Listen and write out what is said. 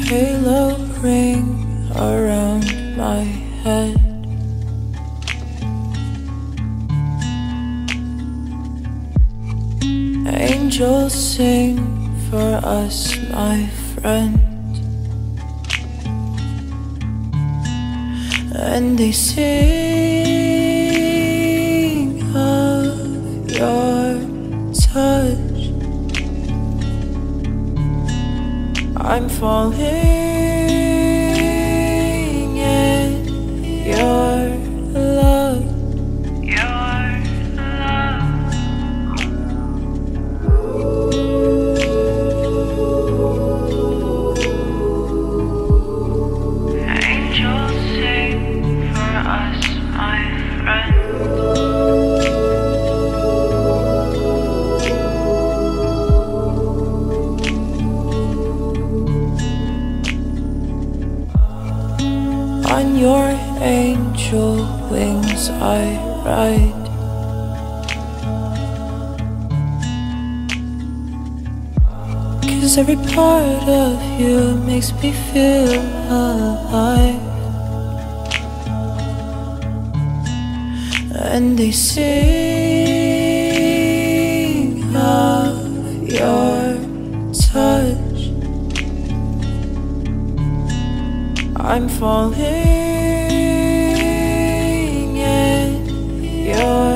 halo ring around my head. Angels sing for us, my friend, and they sing of your touch. I'm falling in your love. Angels sing for us, my friend. On your angel wings I ride. Cause every part of you makes me feel alive. And they sing of your touch. I'm falling in your